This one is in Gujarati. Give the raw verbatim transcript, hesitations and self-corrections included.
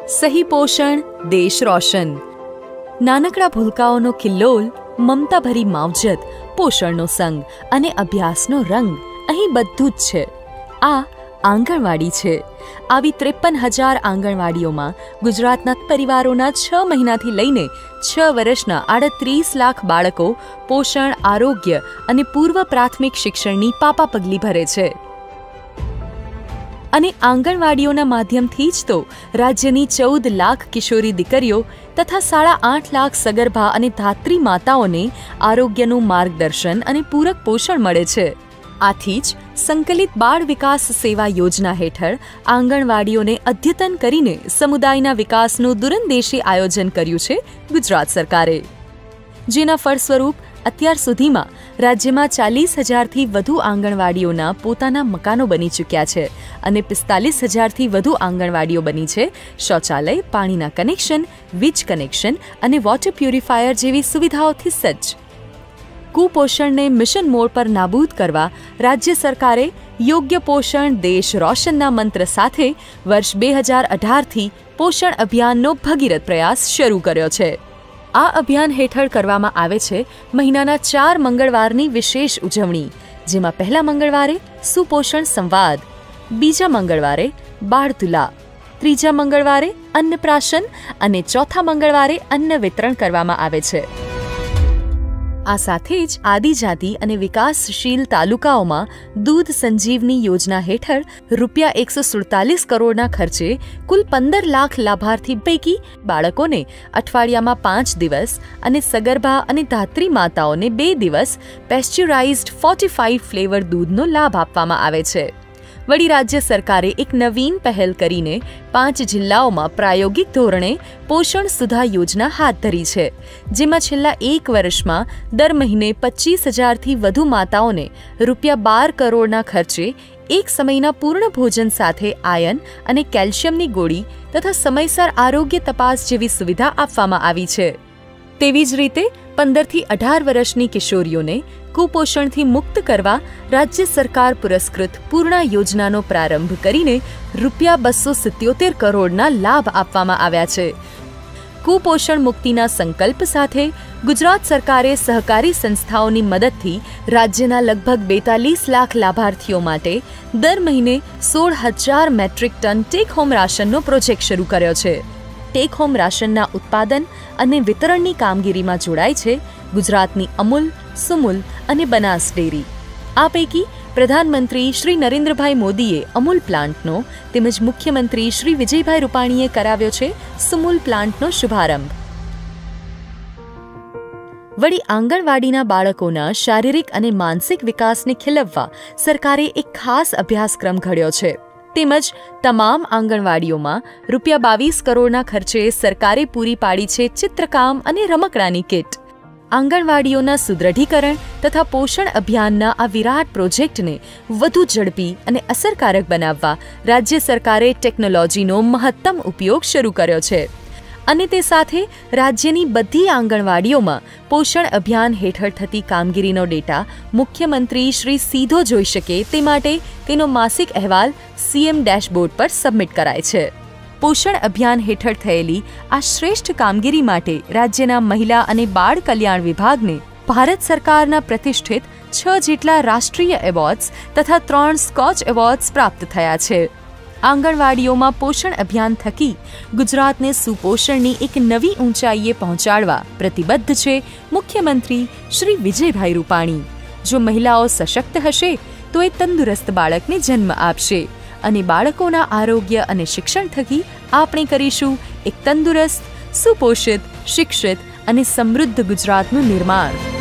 સહી પોષણ દેશ રોશન. નાનકડા ભૂલકાઓનો કિલ્લોલ, મમતાભરી માવજત, પોષણનો સંગ અને અભ્યાસનો રંગ, અહીં બધું જ છે. આ આંગણવાડી છે. આવી ત્રેપન હજાર આંગણવાડીઓમાં ગુજરાતના પરિવારોના છ મહિનાથી લઈને છ વર્ષના આડત્રીસ લાખ બાળકો પોષણ, આરોગ્ય અને પૂર્વ પ્રાથમિક શિક્ષણની પાપા પગલી ભરે છે. અને આંગણવાડીઓના માધ્યમથી જ તો રાજ્યની ચૌદ લાખ કિશોરી દીકરીઓ તથા સાડા આઠ લાખ સગર્ભા અને ધાત્રી માતાઓને આરોગ્યનું માર્ગદર્શન અને પૂરક પોષણ મળે છે. આથી જ સંકલિત બાળ વિકાસ સેવા યોજના હેઠળ આંગણવાડીઓને અદ્યતન કરીને સમુદાયના વિકાસનું દૂરંદેશી આયોજન કર્યું છે ગુજરાત સરકારે, જેના ફળસ્વરૂપ અત્યાર સુધીમાં રાજ્યમાં ચાલીસ હજારથી વધુ આંગણવાડીઓના પોતાના મકાનો બની ચૂક્યા છે અને પિસ્તાલીસ હજારથી વધુ આંગણવાડીઓ બની છે શૌચાલય, પાણીના કનેક્શન, વીજ કનેક્શન અને વોટર પ્યુરિફાયર જેવી સુવિધાઓથી સજ્જ. કુપોષણને મિશન મોડ પર નાબૂદ કરવા રાજ્ય સરકારે યોગ્ય પોષણ દેશ રોશનના મંત્ર સાથે વર્ષ બે હજાર અઢારથી પોષણ અભિયાનનો ભગીરથ પ્રયાસ શરૂ કર્યો છે. આ અભિયાન હેઠળ કરવામાં આવે છે મહિનાના ચાર મંગળવારની વિશેષ ઉજવણી, જેમાં પહેલા મંગળવારે સુપોષણ સંવાદ, બીજા મંગળવારે બાળતુલા, ત્રીજા મંગળવારે અન્નપ્રાશન અને ચોથા મંગળવારે અન્ન વિતરણ કરવામાં આવે છે. આ સાથે જ આદિજાતિ અને વિકાસશીલ તાલુકાઓમાં દૂધ સંજીવની યોજના હેઠળ રૂપિયા એકસો સુડતાલીસ કરોડના ખર્ચે કુલ પંદર લાખ લાભાર્થી પૈકી બાળકોને અઠવાડિયામાં પાંચ દિવસ અને સગર્ભા અને ધાત્રી માતાઓને બે દિવસ પેસ્ચ્યુરાઇઝ્ડ ફોર્ટિફાઈડ ફ્લેવર દૂધનો લાભ આપવામાં આવે છે. વળી રાજ્ય સરકારે એક નવીન પહેલ કરીને પાંચ જિલ્લાઓમાં પ્રાયોગિક ધોરણે પોષણ સુધા યોજના હાથ ધરી છે, જેમાં છેલ્લા એક વર્ષમાં દર મહિને પચીસ હજારથી વધુ માતાઓને રૂપિયા બાર કરોડના ખર્ચે એક સમયના પૂર્ણ ભોજન સાથે આયર્ન અને કેલ્શિયમની ગોળી તથા સમયસર આરોગ્ય તપાસ જેવી સુવિધા આપવામાં આવી છે. તેવી જ રીતે પંદરથી અઢાર વર્ષની કિશોરીઓને કુપોષણથી મુક્ત કરવા રાજ્ય સરકાર પુરસ્કૃત પૂર્ણા યોજનાનો પ્રારંભ કરીને રૂપિયા બસો સિત્યોતેર કરોડના લાભ આપવામાં આવ્યા છે. કુપોષણ મુક્તિના સંકલ્પ સાથે ગુજરાત સરકારે સહકારી સંસ્થાઓની મદદથી રાજ્યના લગભગ બેતાલીસ લાખ લાભાર્થીઓ માટે દર મહિને સોળ હજાર મેટ્રિક ટન ટેક હોમ રાશનનો પ્રોજેક્ટ શરૂ કર્યો છે. ટેક હોમ રાશનના ઉત્પાદન અને વિતરણની કામગીરીમાં જોડાય છે ગુજરાતની અમૂલ, સુમુલ અને બનાસ ડેરી. આ પૈકી પ્રધાનમંત્રી શ્રી નરેન્દ્રભાઈ મોદીએ અમૂલ પ્લાન્ટનો તેમજ મુખ્યમંત્રી શ્રી વિજયભાઈ રૂપાણીએ કરાવ્યો છે સુમુલ પ્લાન્ટનો શુભારંભ. વળી આંગણવાડીના બાળકોના શારીરિક અને માનસિક વિકાસને ખીલવવા સરકારે એક ખાસ અભ્યાસક્રમ ઘડ્યો છે. તેમજ તમામ આંગણવાડીઓમાં રૂપિયા બાવીસ કરોડના ખર્ચે સરકારે પૂરી પાડી છે ચિત્રકામ અને રમકડાની કિટ. આંગણવાડીઓના સુદ્રઢીકરણ તથા પોષણ અભિયાનના આ વિરાટ પ્રોજેક્ટને વધુ ઝડપી અને અસરકારક બનાવવા રાજ્ય સરકારે ટેકનોલોજીનો મહત્તમ ઉપયોગ શરૂ કર્યો છે અને તે સાથે રાજ્યની બધી આંગણવાડીઓમાં પોષણ અભિયાન હેઠળ થતી કામગીરીનો ડેટા મુખ્યમંત્રી શ્રી સીધો જોઈ શકે તે માટે તેનો માસિક અહેવાલ સીએમ ડેશબોર્ડ પર સબમિટ કરાય છે. પોષણ અભિયાન હેઠળ થયેલી આ શ્રેષ્ઠ કામગીરી માટે રાજ્યના મહિલા અને બાળ કલ્યાણ વિભાગને ભારત સરકારના પ્રતિષ્ઠિત છ જેટલા રાષ્ટ્રીય એવોર્ડ્સ તથા ત્રણ સ્કોચ એવોર્ડ્સ પ્રાપ્ત થયા છે. આંગણવાડીઓમાં પોષણ અભિયાન થકી ગુજરાતને સુપોષણની એક નવી ઊંચાઈએ પહોંચાડવા પ્રતિબદ્ધ છે મુખ્યમંત્રી શ્રી વિજયભાઈ રૂપાણી. જો મહિલાઓ સશક્ત હશે તો એ તંદુરસ્ત બાળકને જન્મ આપશે અને બાળકોના આરોગ્ય અને શિક્ષણ થકી આપણે કરીશું એક તંદુરસ્ત, સુપોષિત, શિક્ષિત અને સમૃદ્ધ ગુજરાતનું નિર્માણ.